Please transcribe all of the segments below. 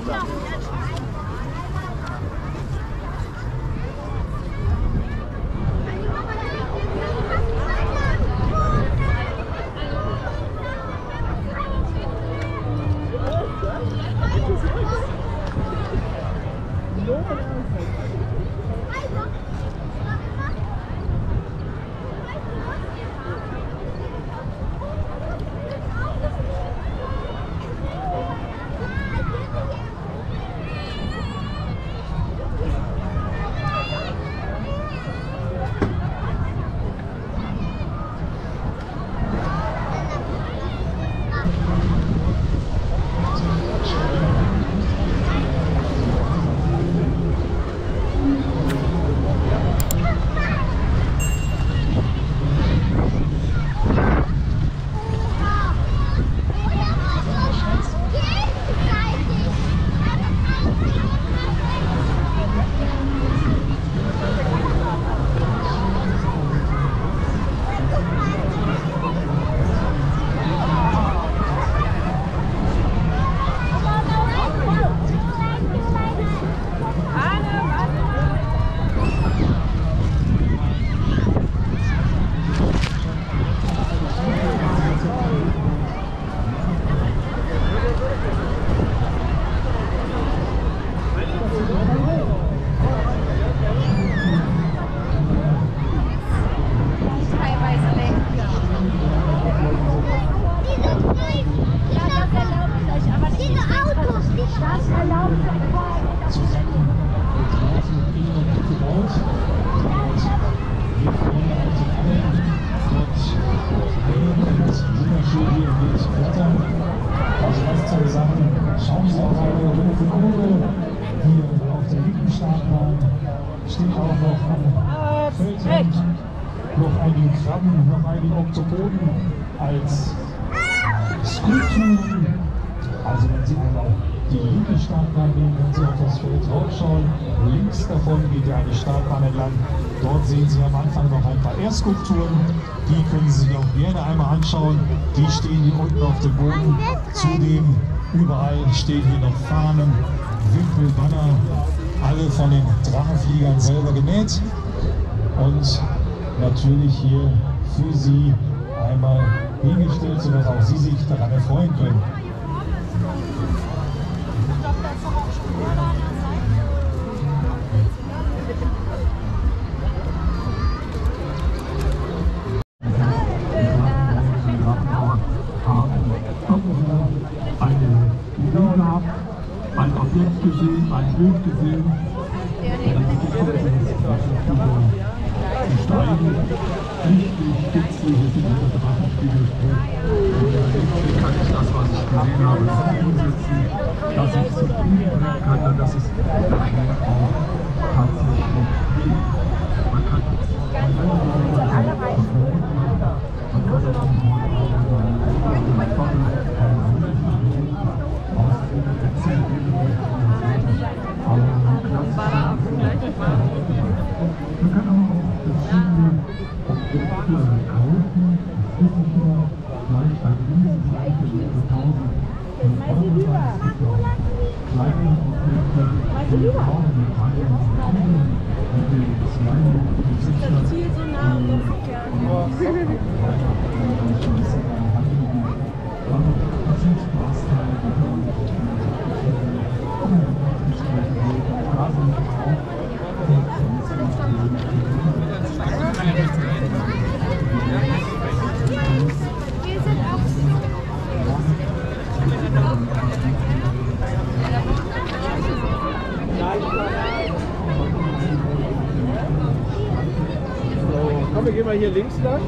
noch einige Krabben, noch einige Oktopoden als Skulpturen. Also wenn Sie einmal die linke Startbahn nehmen, wenn Sie auf das Feld draufschauen, links davon geht ja eine Startbahn entlang. Dort sehen Sie am Anfang noch ein paar Erstskulpturen. Die können Sie sich auch gerne einmal anschauen. Die stehen hier unten auf dem Boden. Zudem überall stehen hier noch Fahnen, Wimpel, Banner, alle von den Drachenfliegern selber genäht. Und natürlich hier für Sie einmal hingestellt, sodass auch Sie sich daran erfreuen können. Ein Objekt gesehen, ein Bild gesehen, die Steine, richtig spitzig, hier sind diese Drachenflügel. Hier kann ich das, was ich gesehen habe, so umsetzen, dass ich zufrieden bringen kann und dass es nachher auch tatsächlich geht. Man kann Komm, wir gehen mal hier links lang.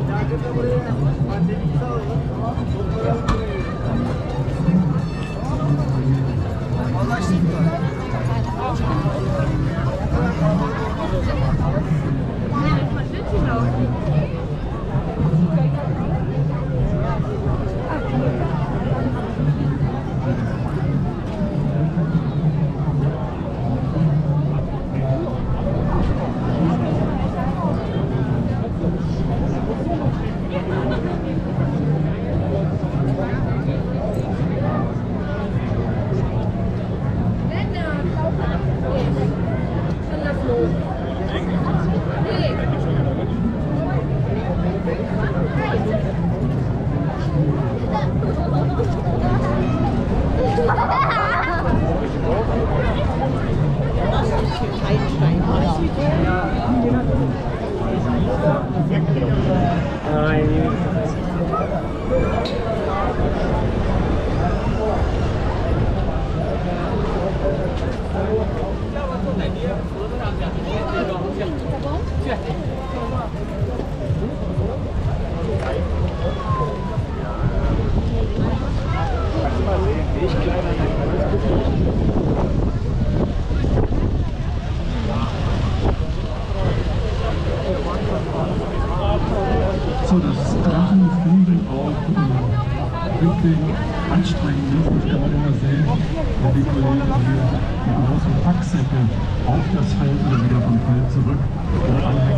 wirklich anstrengend ist. Das kann man immer sehen, wenn die Kollegen hier mit großen Packsäcke auf das Feld oder wieder vom Feld zurück anhängen.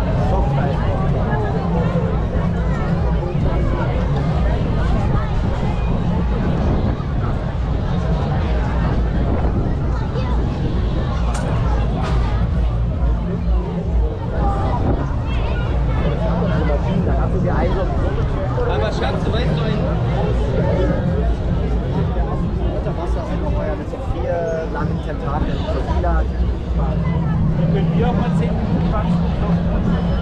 Aber Schatz, du weißt doch, Wasser mit so 4 langen Tentakeln, so lila. wir können hier auch mal 10 Minuten quatschen.